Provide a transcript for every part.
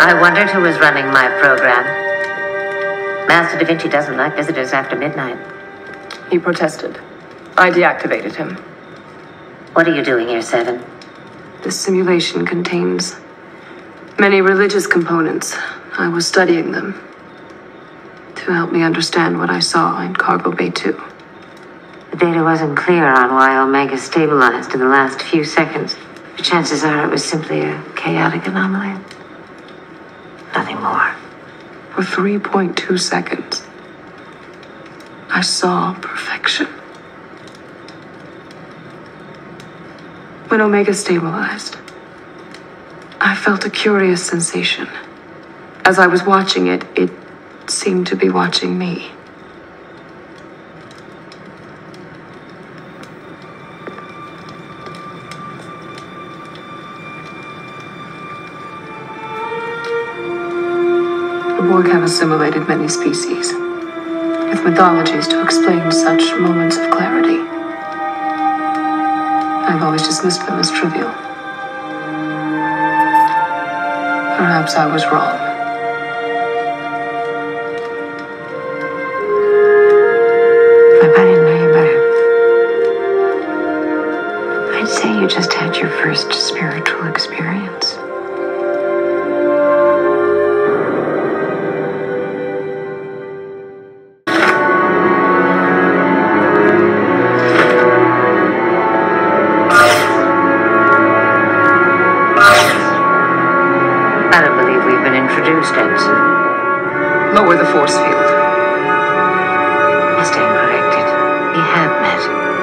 I wondered who was running my program. Master Da Vinci doesn't like visitors after midnight. He protested. I deactivated him. What are you doing here, Seven? This simulation contains many religious components. I was studying them to help me understand what I saw in Cargo Bay 2. The data wasn't clear on why Omega stabilized in the last few seconds. The chances are it was simply a chaotic anomaly. Nothing more. For 3.2 seconds, I saw perfection. When Omega stabilized, I felt a curious sensation. As I was watching it, it seemed to be watching me. The Borg have assimilated many species, with mythologies to explain such moments of clarity. I've always dismissed them as trivial. Perhaps I was wrong. If I didn't know you better, I'd say you just had your first spiritual experience. Lower the force field. I stand corrected. We have met.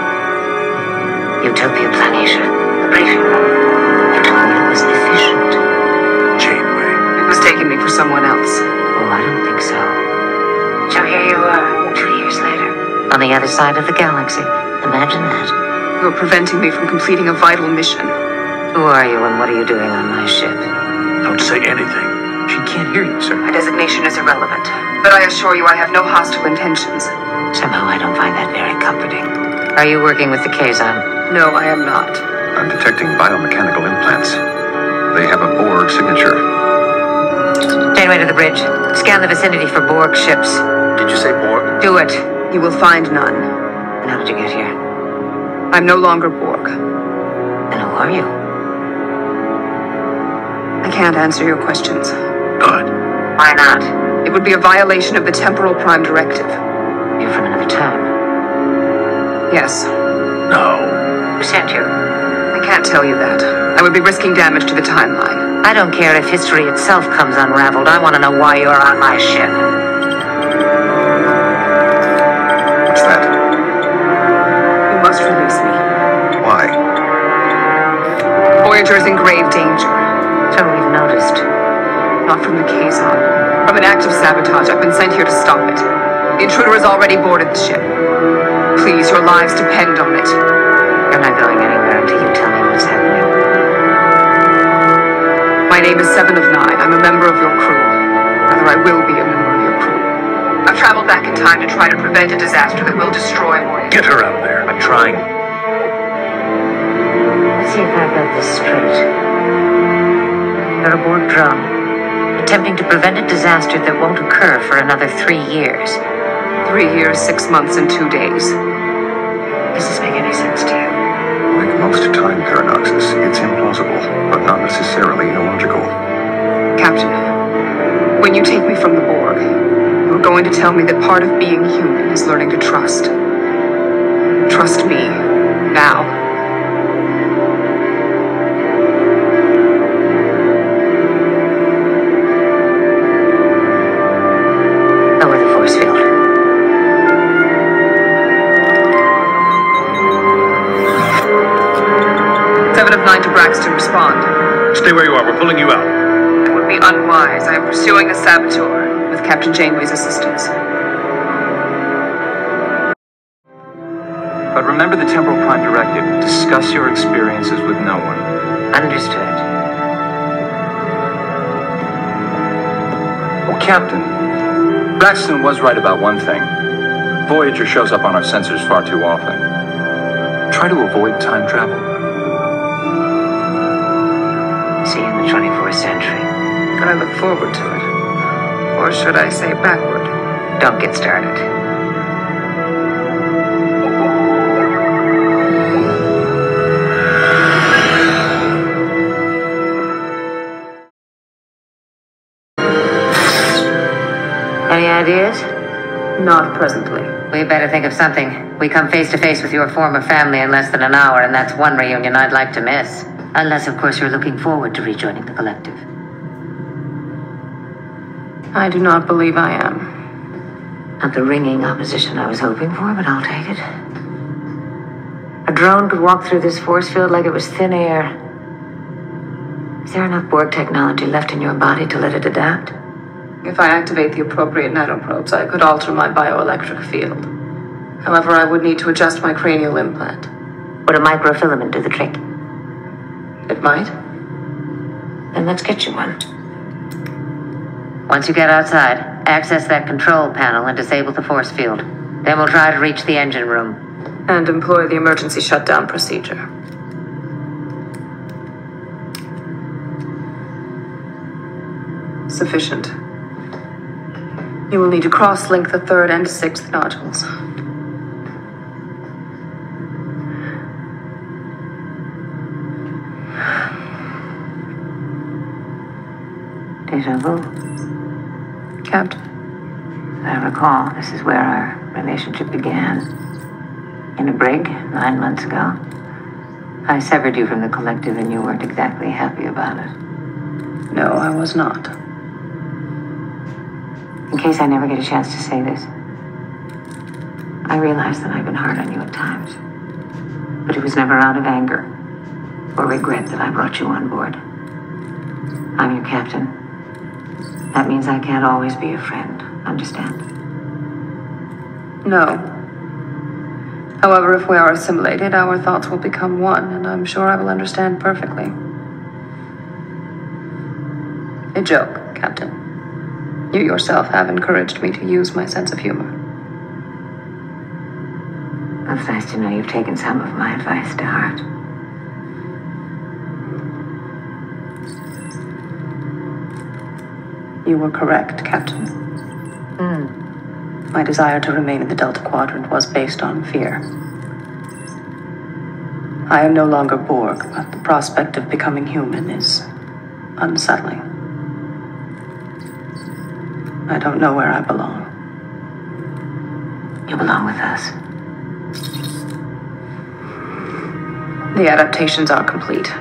Utopia Planitia. The briefing room. You told me it was efficient. Janeway. It was taking me for someone else. Oh, I don't think so. So here you are, 2 years later. On the other side of the galaxy. Imagine that. You were preventing me from completing a vital mission. Who are you and what are you doing on my ship? Don't say anything. She can't hear you, sir. My designation is irrelevant, but I assure you I have no hostile intentions. Somehow I don't find that very comforting. Are you working with the Kazon? No, I am not. I'm detecting biomechanical implants. They have a Borg signature. Janeway to the bridge. Scan the vicinity for Borg ships. Did you say Borg? Do it. You will find none. And how did you get here? I'm no longer Borg. And who are you? I can't answer your questions. Good. Why not? It would be a violation of the Temporal Prime Directive. You're from another time. Yes. No. Who sent you? I can't tell you that. I would be risking damage to the timeline. I don't care if history itself comes unraveled. I want to know why you're on my ship. What's that? You must release me. Why? Voyager is in grave danger. So we've noticed. Not from the Kazon. From an act of sabotage. I've been sent here to stop it. The intruder has already boarded the ship. Please, your lives depend on it. You're not going anywhere until you tell me what's happening. My name is 7 of 9. I'm a member of your crew. Rather, I will be a member of your crew. I've traveled back in time to try to prevent a disaster that will destroy Voyager. Get her out of there. I'm trying. Let's see if I've got this straight. You're a Borg drone. Attempting to prevent a disaster that won't occur for another 3 years. 3 years, 6 months, and 2 days. Does this make any sense to you? Like most time paradoxes, it's implausible, but not necessarily illogical. Captain, when you take me from the Borg, you're going to tell me that part of being human is learning to trust. Trust me, now. Lower the force field. To Braxton, respond. Stay where you are. We're pulling you out. It would be unwise. I am pursuing the saboteur with Captain Janeway's assistance. But remember the Temporal Prime Directive. Discuss your experiences with no one. Understood. Oh, Captain. Braxton was right about one thing. Voyager shows up on our sensors far too often. Try to avoid time travel. See you in the 24th century. I look forward to it. Or should I say backward? Don't get started. Any ideas? Not presently. We better think of something. We come face to face with your former family in less than an hour, and that's one reunion I'd like to miss. Unless, of course, you're looking forward to rejoining the collective. I do not believe I am. Not the ringing opposition I was hoping for, but I'll take it. A drone could walk through this force field like it was thin air. Is there enough Borg technology left in your body to let it adapt? If I activate the appropriate nanoprobes, I could alter my bioelectric field. However, I would need to adjust my cranial implant. Would a microfilament do the trick? It might. Then let's get you one. Once you get outside, access that control panel and disable the force field. Then we'll try to reach the engine room. And employ the emergency shutdown procedure. Sufficient. You will need to cross-link the 3rd and 6th nodules. Deja vu. Captain. As I recall, this is where our relationship began. In a brig 9 months ago. I severed you from the collective and you weren't exactly happy about it. No, I was not. In case I never get a chance to say this, I realize that I've been hard on you at times. But it was never out of anger or regret that I brought you on board. I'm your captain. That means I can't always be a friend, understand? No. However, if we are assimilated, our thoughts will become one, and I'm sure I will understand perfectly. A joke, Captain. You yourself have encouraged me to use my sense of humor. Well, it's nice to know you've taken some of my advice to heart. You were correct, Captain. My desire to remain in the Delta Quadrant was based on fear. I am no longer Borg, but the prospect of becoming human is unsettling. I don't know where I belong. You belong with us. The adaptations are complete.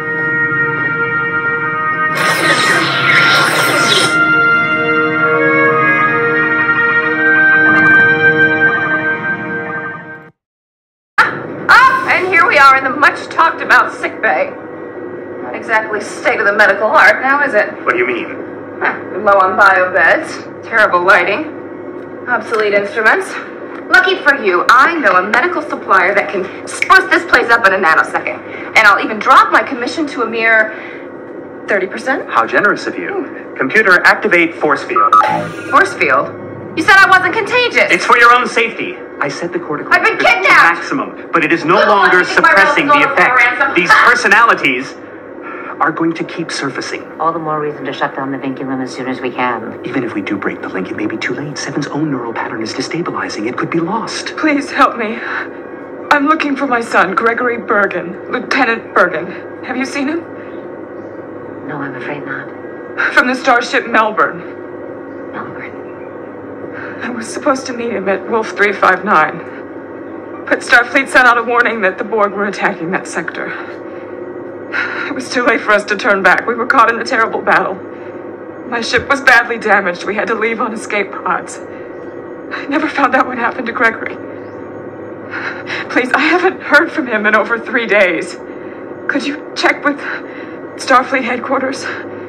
And here we are in the much-talked-about sickbay. Not exactly state of the medical art now, is it? What do you mean? Low on bio beds, terrible lighting, obsolete instruments. Lucky for you, I know a medical supplier that can spruce this place up in a nanosecond. And I'll even drop my commission to a mere 30%. How generous of you. Computer, activate force field. Force field? You said I wasn't contagious. It's for your own safety. I set the cortical I've been temperature to kidnapped! maximum, but it is no Good longer one, I think my suppressing the relatives are effect. ransom. These personalities are going to keep surfacing. All the more reason to shut down the vinculum as soon as we can. Even if we do break the link, it may be too late. Seven's own neural pattern is destabilizing. It could be lost. Please help me. I'm looking for my son, Gregory Bergen, Lieutenant Bergen. Have you seen him? No, I'm afraid not. From the starship Melbourne. Melbourne. I was supposed to meet him at Wolf 359. But Starfleet sent out a warning that the Borg were attacking that sector. It was too late for us to turn back. We were caught in a terrible battle. My ship was badly damaged. We had to leave on escape pods. I never found out what happened to Gregory. Please, I haven't heard from him in over 3 days. Could you check with Starfleet headquarters?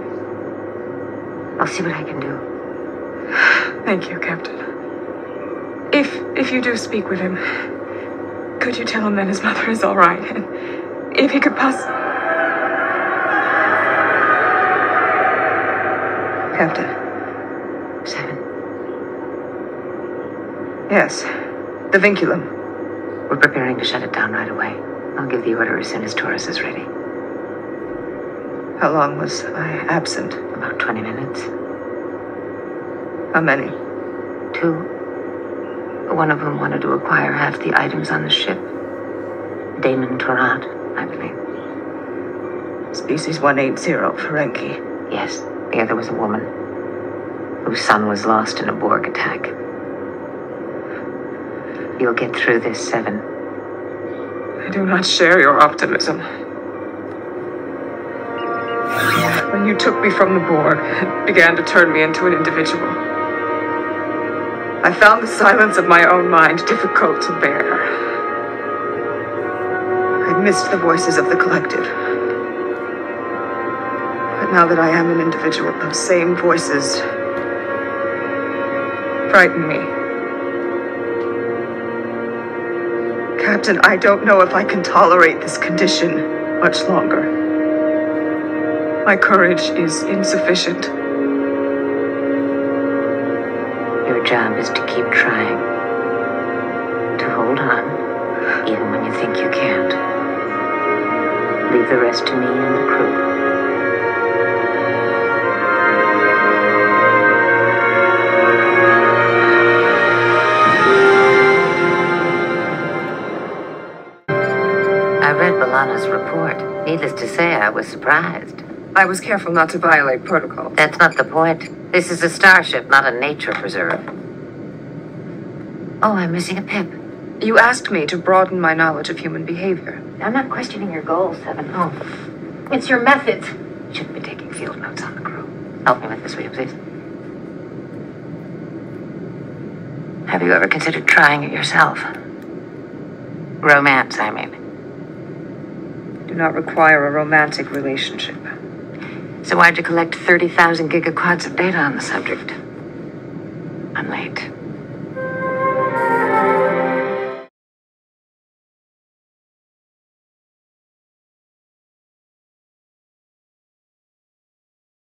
I'll see what I can do. Thank you, Captain. If you do speak with him, could you tell him that his mother is all right? And if he could Captain. 7. Yes. The vinculum. We're preparing to shut it down right away. I'll give the order as soon as Taurus is ready. How long was I absent? about 20 minutes. How many? 2. One of them wanted to acquire half the items on the ship. Damon Torat, I believe. Species 180, Ferengi. Yes, the other was a woman whose son was lost in a Borg attack. You'll get through this, 7. I do not share your optimism. When you took me from the Borg, it began to turn me into an individual. I found the silence of my own mind difficult to bear. I missed the voices of the collective. But now that I am an individual, those same voices frighten me. Captain, I don't know if I can tolerate this condition much longer. My courage is insufficient. Your job is to keep trying. To hold on, even when you think you can't. Leave the rest to me and the crew. I read B'Elanna's report. Needless to say, I was surprised. I was careful not to violate protocol. That's not the point. This is a starship, not a nature preserve. Oh, I'm missing a pip. You asked me to broaden my knowledge of human behavior. I'm not questioning your goals, 7. Oh, it's your methods. You shouldn't be taking field notes on the crew. Help me with this, will you, please? Have you ever considered trying it yourself? Romance, I mean. Do not require a romantic relationship. So why'd you collect 30,000 gigaquads of data on the subject? I'm late.